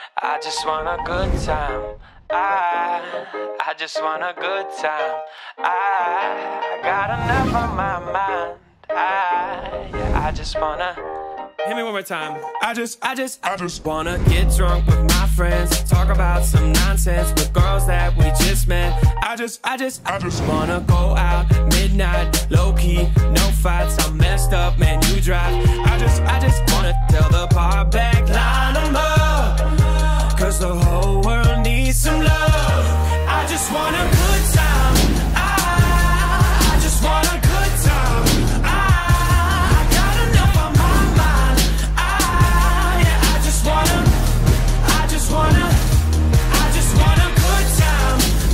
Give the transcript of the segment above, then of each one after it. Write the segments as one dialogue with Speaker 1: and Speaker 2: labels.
Speaker 1: I just want a good time. I just want a good time. I got enough on my mind. I just wanna. Hit me one more time. I just wanna get drunk with my friends, talk about some nonsense with girls that we just met. I just wanna go out midnight, low key, no fights. I'm messed up, man. You drive. I just wanna tell the bar back, line 'em up, 'cause the whole world needs some love. I just want a good time. I just want a good time. I got enough on my mind. I just want a good time.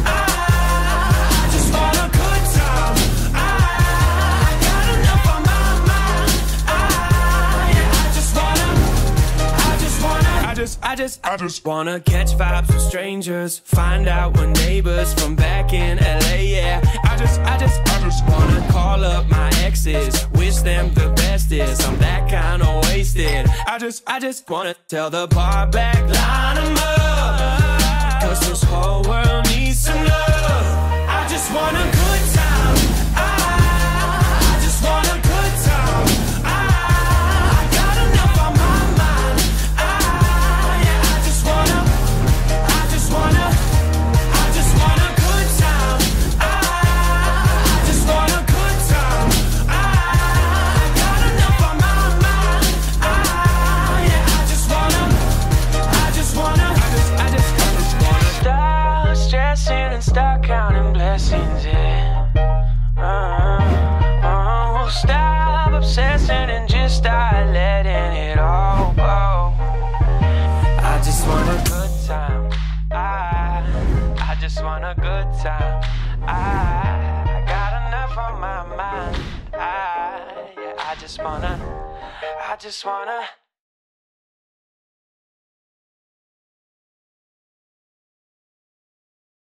Speaker 1: I just want a good time. I got enough on my mind. I just wanna catch vibes with strangers, find out we're neighbors from back in LA, yeah. I just wanna call up my exes, wish them the bestest. I'm that kind of wasted. I just wanna tell the bar back, line 'em up, 'cause this whole world needs some love. I just want a good time. I just want a good time. I got enough on my mind. I just want a good time. I just want a good time. I got enough on my mind. I just wanna stop stressing and start counting blessings, yeah. Stop obsessing and just start letting it all go. I just want a good time. I just want a good time. I got enough on my mind. I just wanna